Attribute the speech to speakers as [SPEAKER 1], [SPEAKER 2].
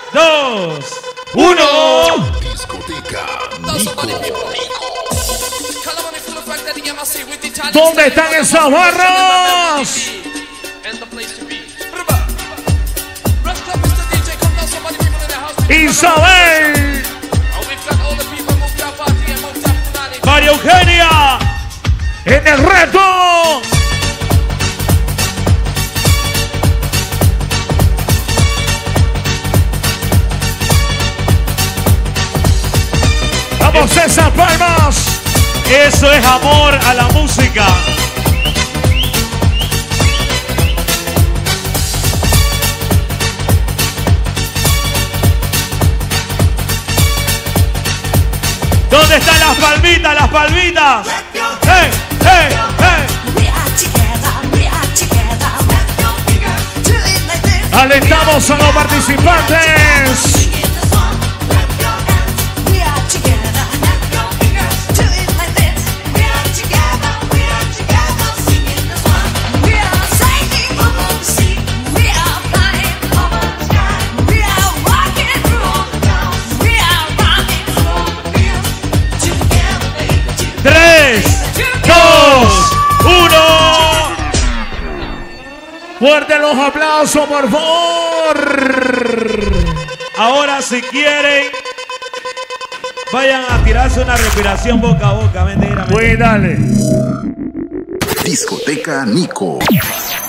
[SPEAKER 1] 2, 1.
[SPEAKER 2] Discoteca Nico.
[SPEAKER 1] ¿Dónde están esos barros? Isabel, María Eugenia, en el reto. Vamos César Palmas. Eso es amor a la música. ¿Dónde están las palmitas, las palmitas? ¡Hey, hey, hey! Alentamos a los participantes. Fuerte los aplausos, por favor. Ahora, si quieren, vayan a tirarse una respiración boca a boca. Mentira, mentira.
[SPEAKER 2] Discoteca Nico.